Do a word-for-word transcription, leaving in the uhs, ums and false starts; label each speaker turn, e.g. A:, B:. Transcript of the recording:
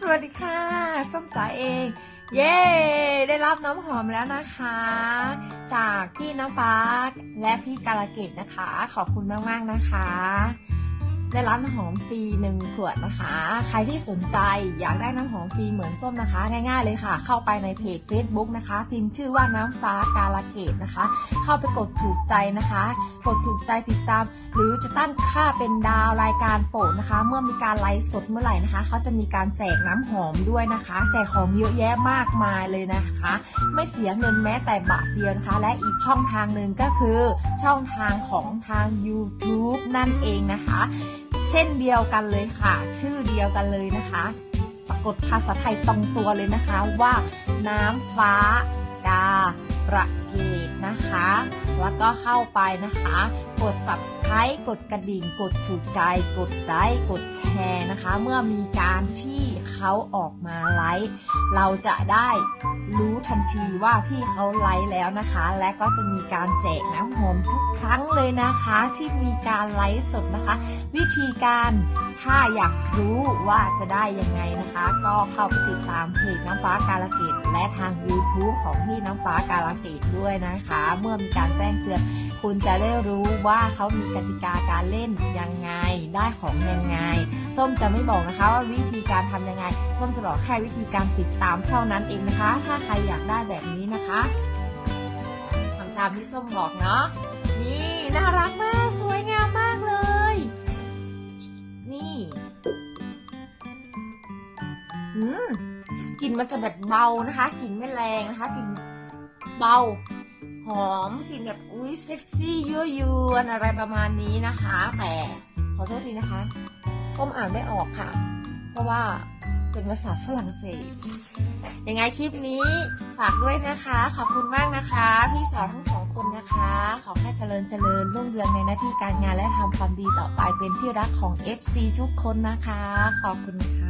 A: วัสดีค่ะส้มจ๋าเองเย้ได้รับน้ำหอมแล้วนะคะจากพี่น้ำฟ้าและพี่กาลเกตนะคะขอบคุณมากๆนะคะได้รับน้ำหอมฟรีหนึ่งขวดนะคะใครที่สนใจอยากได้น้ำหอมฟรีเหมือนส้มนะคะง่ายๆเลยค่ะเข้าไปในเพจ Facebook นะคะพิมพ์ชื่อว่าน้ำฟ้ากาลเกตนะคะเข้าไปกดถูกใจนะคะกดถูกใจติดตามหรือจะตั้งค่าเป็นดาวรายการโปรดนะคะเมื่อมีการไลฟ์สดเมื่อไหร่นะคะเขาจะมีการแจกน้ำหอมด้วยนะคะแจกของเยอะแยะมากมายเลยนะคะไม่เสียเงินแม้แต่บาทเดียวนะคะและอีกช่องทางหนึ่งก็คือช่องทางของทาง YouTube นั่นเองนะคะเช่นเดียวกันเลยค่ะชื่อเดียวกันเลยนะคะสะกดภาษาไทยตรงตัวเลยนะคะว่าน้ำฟ้ากาละเกตนะคะแล้วก็เข้าไปนะคะกด ซับสไครบ์ กดกระดิ่งกดถูกใจกดไลค์กดแชร์นะคะเมื่อมีการที่เขาออกมาไลฟ์เราจะได้รู้ทันทีว่าพี่เขาไลฟ์แล้วนะคะและก็จะมีการแจกน้ำหอมทุกครั้งเลยนะคะที่มีการไลฟ์สดนะคะวิธีการถ้าอยากรู้ว่าจะได้ยังไงนะคะก็เข้าไปติดตามเพจน้ำฟ้ากาลเกตและทาง YouTube ของพี่น้ำฟ้ากาลเกตด้วยนะคะเมื่อมีการแจ้งเตือนคุณจะได้รู้ว่าเขามีกติกาการเล่นยังไงได้ของยังไงส้มจะไม่บอกนะคะว่าวิธีการทำยังไงส้มจะบอกแค่วิธีการติดตามเท่านั้นเองนะคะถ้าใครอยากได้แบบนี้นะคะทำตามที่ส้มบอกเนาะนี่น่ารักมากสวยงามมากเลยนี่อืมกลิ่นมันจะแบบเบานะคะกลิ่นไม่แรงนะคะกลิ่นเบาหอมกลิ่นแบบอุ้ยเซ็กซี่ยั่วยวนอะไรประมาณนี้นะคะแต่ขอโทษทีนะคะส้มอ่านไม่ออกค่ะเพราะว่าเป็นภาษาฝรั่งเศสยังไงคลิปนี้ฝากด้วยนะคะขอบคุณมากนะคะพี่สาวทั้งสองคนนะคะขอให้เจริญเจริญรุ่งเรืองในหน้าที่การงานและทำความดีต่อไปเป็นที่รักของ เอฟ ซี ทุกคนนะคะขอบคุณค่ะ